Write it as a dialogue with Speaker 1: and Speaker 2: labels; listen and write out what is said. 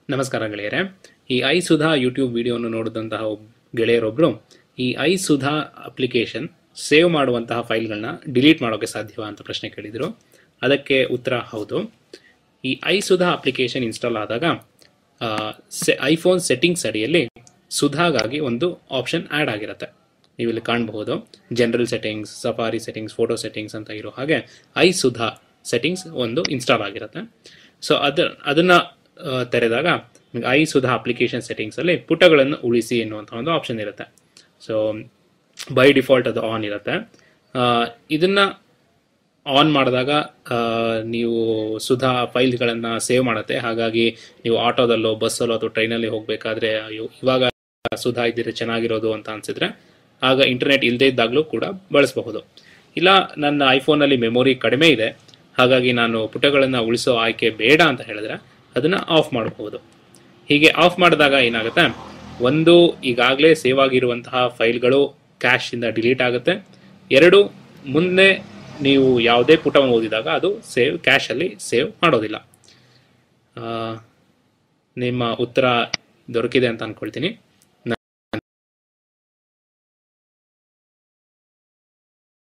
Speaker 1: ನಮಸ್ಕಾರ ಗೆಳೆಯರೆ. ಈ ಐ ಸುಧಾ ಯೂಟ್ಯೂಬ್ ವಿಡಿಯೋವನ್ನು ನೋಡಿದಂತಹ ಗೆಳೆಯರೊಬ್ಬರು ಈ ಐ ಸುಧಾ ಅಪ್ಲಿಕೇಶನ್ ಸೇವ್ ಮಾಡುವಂತಹ ಫೈಲ್ಗಳನ್ನ ಡಿಲೀಟ್ ಮಾಡೋಕ್ಕೆ ಸಾಧ್ಯವಾ ಅಂತ ಪ್ರಶ್ನೆ ಕೇಳಿದರು. ಅದಕ್ಕೆ ಉತ್ತರ ಹೌದು. ಈ ಐ ಸುಧಾ ಅಪ್ಲಿಕೇಶನ್ ಇನ್ಸ್ಟಾಲ್ ಆದಾಗ ಐಫೋನ್ ಸೆಟ್ಟಿಂಗ್ಸ್ ಅಡಿಯಲ್ಲಿ ಸುಧಾಗಾಗಿ ಒಂದು ಆಪ್ಷನ್ ಆ್ಯಡ್ ಆಗಿರುತ್ತೆ. ನೀವು ಇಲ್ಲಿ ಕಾಣಬಹುದು, general settings, Safari settings, photo settings ಅಂತ ಇರೋ ಹಾಗೆ ಐ ಸುಧಾ ಸೆಟ್ಟಿಂಗ್ಸ್ ಒಂದು ಇನ್ಸ್ಟಾಲ್ ಆಗಿರುತ್ತೆ. ಸೊ ಅದನ್ನು ತೆರೆದಾಗ ಐ ಸುಧಾ ಅಪ್ಲಿಕೇಶನ್ ಸೆಟ್ಟಿಂಗ್ಸಲ್ಲಿ ಪುಟಗಳನ್ನು ಉಳಿಸಿ ಎನ್ನುವಂಥ ಒಂದು ಆಪ್ಷನ್ ಇರುತ್ತೆ. ಸೊ ಬೈ ಡಿಫಾಲ್ಟ್ ಅದು ಆನ್ ಇರುತ್ತೆ. ಇದನ್ನು ಆನ್ ಮಾಡಿದಾಗ ನೀವು ಸುಧಾ ಫೈಲ್ಗಳನ್ನು ಸೇವ್ ಮಾಡುತ್ತೆ. ಹಾಗಾಗಿ ನೀವು ಆಟೋದಲ್ಲೋ ಬಸ್ಸಲ್ಲೋ ಅಥವಾ ಟ್ರೈನಲ್ಲಿ ಹೋಗಬೇಕಾದ್ರೆ ಇವಾಗ ಸುಧಾ ಇದ್ದರೆ ಚೆನ್ನಾಗಿರೋದು ಅಂತ ಅನಿಸಿದ್ರೆ ಆಗ ಇಂಟರ್ನೆಟ್ ಇಲ್ಲದೇ ಇದ್ದಾಗಲೂ ಕೂಡ ಬಳಸಬಹುದು. ಇಲ್ಲ, ನನ್ನ ಐಫೋನಲ್ಲಿ ಮೆಮೊರಿ ಕಡಿಮೆ ಇದೆ, ಹಾಗಾಗಿ ನಾನು ಪುಟಗಳನ್ನು ಉಳಿಸೋ ಆಯ್ಕೆ ಬೇಡ ಅಂತ ಹೇಳಿದ್ರೆ ಅದನ್ನು ಆಫ್ ಮಾಡಬಹುದು. ಹೀಗೆ ಆಫ್ ಮಾಡಿದಾಗ ಏನಾಗುತ್ತೆ, ಒಂದು, ಈಗಾಗಲೇ ಸೇವ್ ಆಗಿರುವಂತಹ ಫೈಲ್ಗಳು ಕ್ಯಾಶಿಂದ ಡಿಲೀಟ್ ಆಗುತ್ತೆ. ಎರಡು, ಮುಂದೆ ನೀವು ಯಾವುದೇ ಪುಟವನ್ನು ಓದಿದಾಗ ಅದು ಕ್ಯಾಶಲ್ಲಿ ಸೇವ್ ಮಾಡೋದಿಲ್ಲ. ನಿಮ್ಮ ಉತ್ತರ ದೊರಕಿದೆ ಅಂತ ಅಂದ್ಕೊಳ್ತೀನಿ.